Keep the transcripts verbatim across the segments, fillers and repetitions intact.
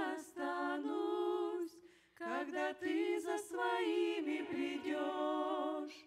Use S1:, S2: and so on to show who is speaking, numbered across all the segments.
S1: я останусь, когда ты за своими придешь.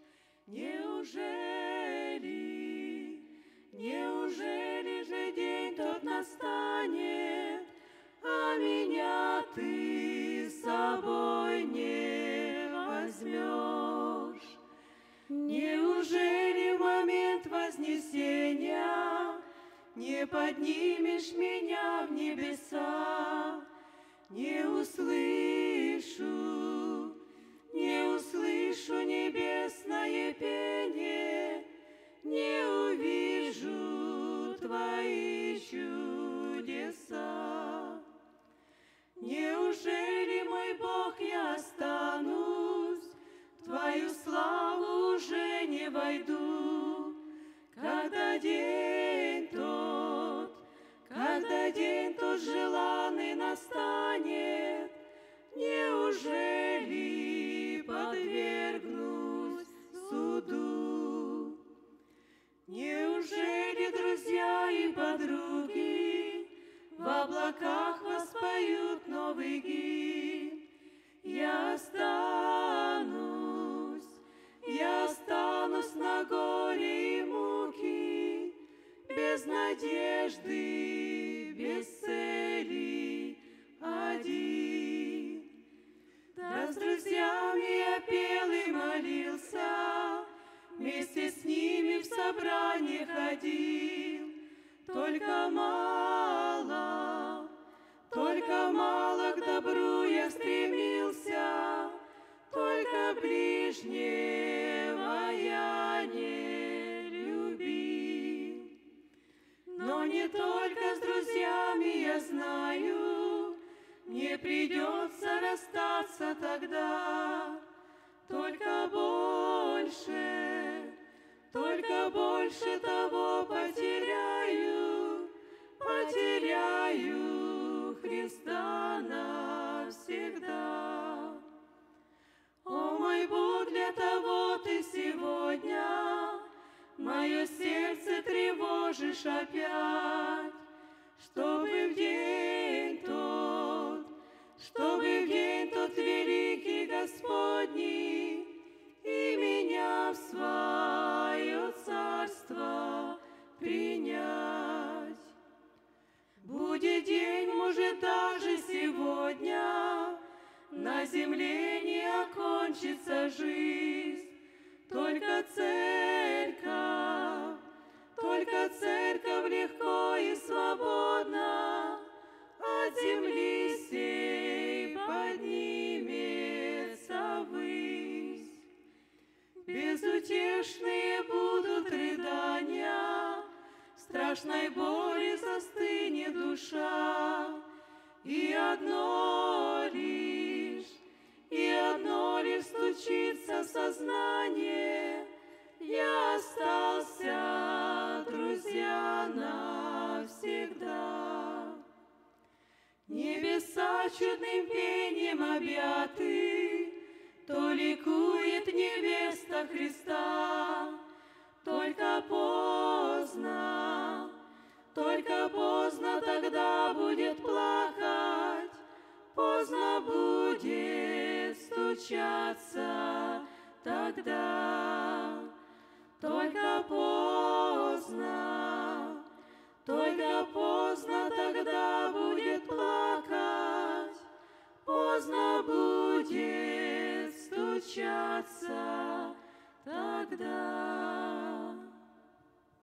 S1: Неужели, неужели же день тот настанет, а меня ты с собой не возьмешь? Неужели в момент вознесения не поднимешь меня в небеса? Не услышу, не услышу небесное пение, не увижу твои чудеса. Неужели, мой Бог, я останусь, в твою славу уже не войду, когда день тот, когда день тот желанный настанет? Неужели подвергнусь суду? Неужели друзья и подруги в облаках воспоют новый гимн? Я останусь, я останусь на горе и муки, без надежды, без цели, один. Да с друзьями я пел и молился, вместе с ними в собрание ходил. Только мало, только мало к добру я стремился, только ближнего я не любил. Но не только с друзьями, я знаю, мне придется расстаться тогда. Только больше, только больше того потеряю, потеряю Христа навсегда. О, мой Бог, для того ты сегодня мое сердце тревожишь опять, чтобы в день тот, чтобы в день тот великий Господний и меня в свое царство принять. Будет день, может, даже сегодня, на земле не окончится жизнь, только церковь, только церковь легко и свободно от земли сей поднимется ввысь. Безутешные будут рыдания, в страшной боли застынет душа, и одно лишь, и одно лишь стучится в сознание: я остался, друзья, навсегда. Небеса чудным пением объяты, то ликует невеста Христа. Только поздно, только поздно тогда будет плакать, поздно будет стучаться тогда. Только поздно, только поздно тогда будет плакать, поздно будет стучаться